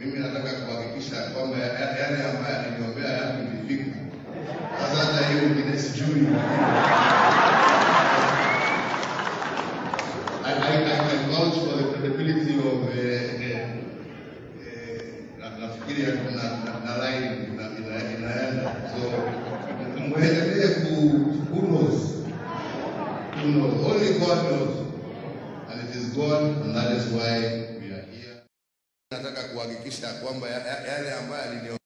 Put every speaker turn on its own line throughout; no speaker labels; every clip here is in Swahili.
Mimi nataka kuhakikisha kwamba yale ambayo aliniombea yamefika. Sasa hata hiyo ngine sijui. I vouch for the credibility of nafikiri na line inaenda. So muendelee who knows. Only God knows. And it is God, and that is why we are here. Nataka kuhakikisha kwamba yale ambayo aliniombea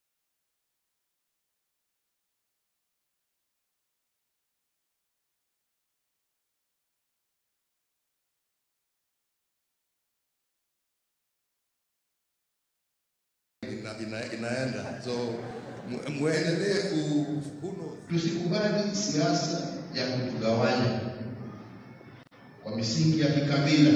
inaenda. So muendelee tusikubali siasa ya kutugawanya kwa misingi ya kikabila,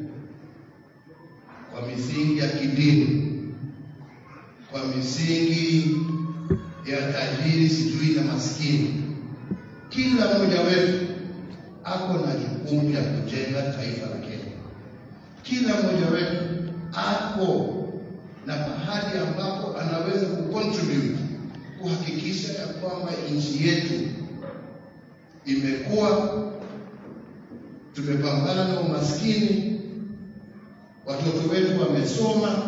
kwa misingi ya kidini, kwa misingi ya tajiri sijui na maskini. Kila mmoja wetu ako na jukumu ya kujenga taifa la Kenya. Kila mmoja wetu ako na mahali ambapo anaweza kucontribute kuhakikisha ya kwamba nchi yetu imekuwa, tumepambana na umaskini, watoto wetu wamesoma,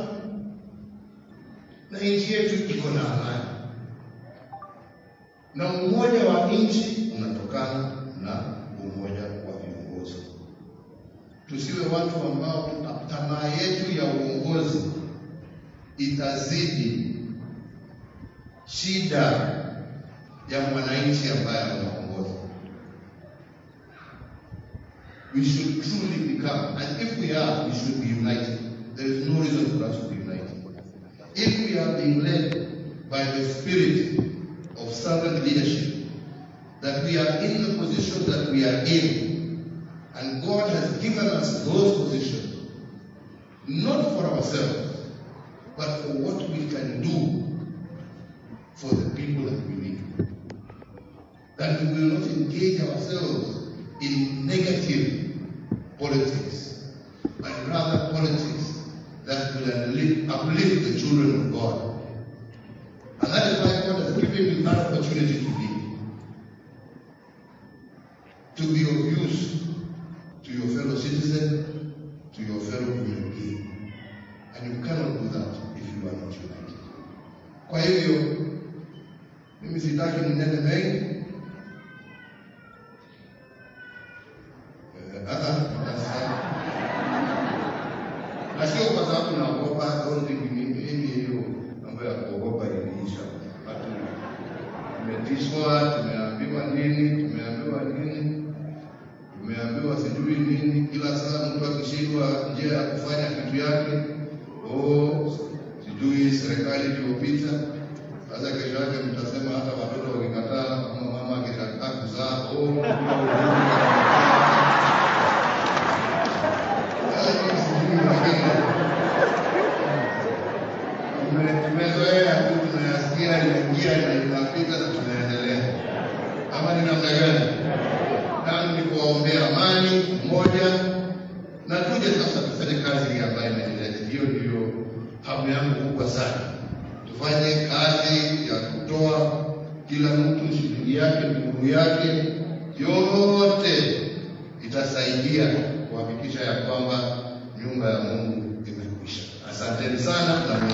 na nchi yetu iko na amani. Na umoja wa nchi unatokana na umoja wa viongozi. Tusiwe watu ambao tamaa yetu ya uongozi itazidi shida ya mwananchi ambaye anaongoza. We should truly become, and if we are, we should be united. There is no reason for us to be united. If we are being led by the spirit of servant leadership, that we are in the position that we are in, and God has given us those positions, not for ourselves, but for what we can do for the people that we need. That we will not engage ourselves in negative politics, but rather politics that will uplift the children of God. And that is why God has given you that opportunity to be of use to your fellow citizen, to your fellow human being. And you cannot do that if you are not united. Kwa hivyo, mimi sitaki mnene mengi. Na sio kwa sababu naogopa, don't think mimi hiyo mambo ya kuogopa iliisha. Tumetishwa, tumeambiwa nini, tumeambiwa sijui nini. Kila saa mtu akishindwa njia ya kufanya kitu yake, sijui serikali iliyopita. Sasa kesho yake mtasema hata watoto wakikataa, kama mama akikataa kuzaa, tumezoea tu, tunayasikia inaingia na inapita na tunaendelea. Ama ni namna gani? Nani ni kuwaombea amani, moja, na tuje sasa tufanye kazi ambayo imeleta. Hiyo ndio hamu yangu kubwa sana. Tufanye kazi ya kutoa kila mtu shilingi yake, nguvu yake, yote itasaidia kuhakikisha ya kwamba nyumba ya Mungu imekwisha. Asanteni sana na